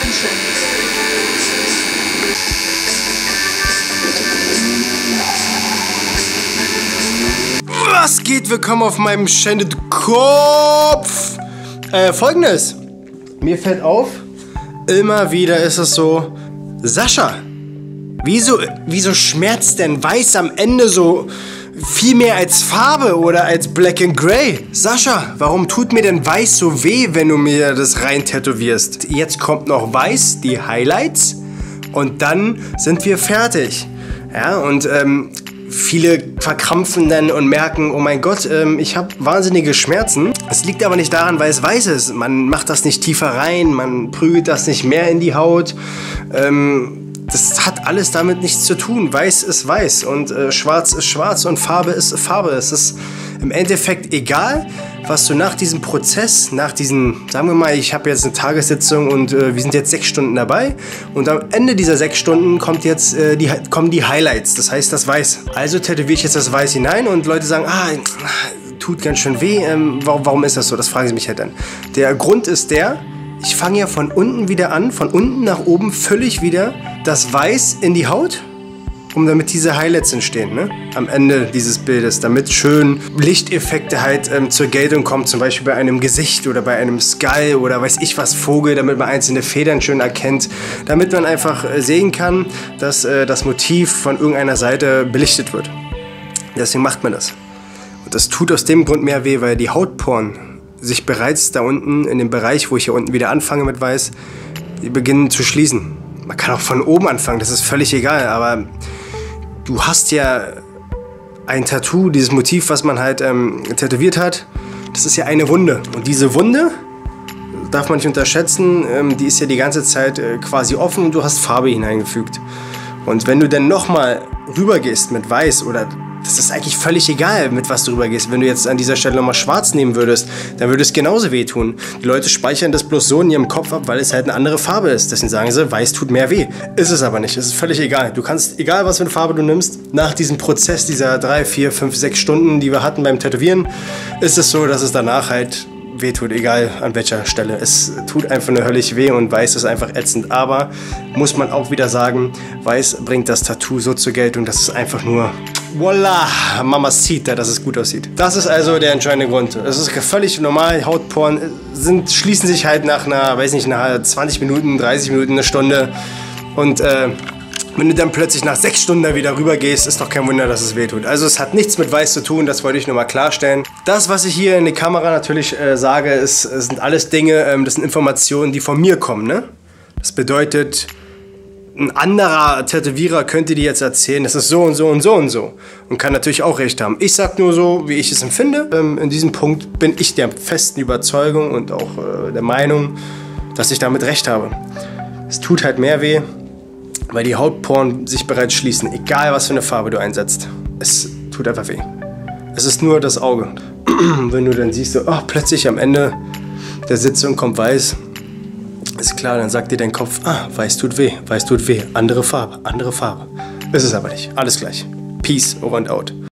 Was geht? Willkommen auf meinem Shendet-Kopf. Folgendes. Mir fällt auf, immer wieder ist es so, Sascha, wieso schmerzt denn Weiß am Ende so viel mehr als Farbe oder als Black and Grey? Sascha, warum tut mir denn Weiß so weh, wenn du mir das rein tätowierst? Jetzt kommt noch Weiß, die Highlights, und dann sind wir fertig. Ja, und viele verkrampfen dann und merken, oh mein Gott, ich habe wahnsinnige Schmerzen. Es liegt aber nicht daran, weil es weiß ist. Man macht das nicht tiefer rein, man prügelt das nicht mehr in die Haut. Das hat alles damit nichts zu tun. Weiß ist weiß und schwarz ist schwarz und Farbe ist Farbe. Es ist im Endeffekt egal, was du nach diesem Prozess, nach diesen, sagen wir mal, ich habe jetzt eine Tagessitzung und wir sind jetzt 6 Stunden dabei, und am Ende dieser 6 Stunden kommen die Highlights, das heißt das Weiß. Also tätowiere ich jetzt das Weiß hinein und Leute sagen, tut ganz schön weh, warum ist das so? Das fragen sie mich halt dann. Der Grund ist ich fange ja von unten wieder an, von unten nach oben völlig wieder das Weiß in die Haut, damit diese Highlights entstehen, ne? Am Ende dieses Bildes, damit schön Lichteffekte halt zur Geltung kommen, zum Beispiel bei einem Gesicht oder bei einem Skull oder weiß ich was, Vogel, damit man einzelne Federn schön erkennt, damit man einfach sehen kann, dass das Motiv von irgendeiner Seite belichtet wird. Deswegen macht man das. Und das tut aus dem Grund mehr weh, weil die Hautporen sich bereits da unten, in dem Bereich, wo ich hier unten wieder anfange mit Weiß, die beginnen zu schließen. Man kann auch von oben anfangen, das ist völlig egal, aber du hast ja ein Tattoo, dieses Motiv, was man halt tätowiert hat, das ist ja eine Wunde. Und diese Wunde, darf man nicht unterschätzen, die ist ja die ganze Zeit quasi offen und du hast Farbe hineingefügt. Und wenn du dann nochmal rübergehst mit Weiß, oder das ist eigentlich völlig egal, mit was du rübergehst. Wenn du jetzt an dieser Stelle nochmal Schwarz nehmen würdest, dann würde es genauso wehtun. Die Leute speichern das bloß so in ihrem Kopf ab, weil es halt eine andere Farbe ist. Deswegen sagen sie, Weiß tut mehr weh. Ist es aber nicht. Es ist völlig egal. Du kannst, egal was für eine Farbe du nimmst, nach diesem Prozess dieser 3, 4, 5, 6 Stunden, die wir hatten beim Tätowieren, ist es so, dass es danach halt weh tut, egal an welcher Stelle. Es tut einfach nur höllisch weh und Weiß ist einfach ätzend. Aber muss man auch wieder sagen, Weiß bringt das Tattoo so zur Geltung, dass es einfach nur voila, Mamacita, dass es gut aussieht. Das ist also der entscheidende Grund. Es ist völlig normal, Hautporen schließen sich halt nach nach 20 Minuten, 30 Minuten, eine Stunde. Und wenn du dann plötzlich nach 6 Stunden da wieder rüber gehst, ist doch kein Wunder, dass es wehtut. Also es hat nichts mit Weiß zu tun, das wollte ich nur mal klarstellen. Das, was ich hier in die Kamera natürlich sage, sind alles Dinge, das sind Informationen, die von mir kommen, ne? Das bedeutet, ein anderer Tätowierer könnte dir jetzt erzählen, das ist so und so und so und so. Und kann natürlich auch recht haben. Ich sag nur so, wie ich es empfinde. In diesem Punkt bin ich der festen Überzeugung und auch der Meinung, dass ich damit recht habe. Es tut halt mehr weh, weil die Hautporen sich bereits schließen. Egal, was für eine Farbe du einsetzt. Es tut einfach weh. Es ist nur das Auge. Wenn du dann siehst, plötzlich am Ende der Sitzung kommt Weiß, ist klar, dann sagt dir dein Kopf, Weiß tut weh, andere Farbe, andere Farbe. Ist es aber nicht, alles gleich. Peace, over and out.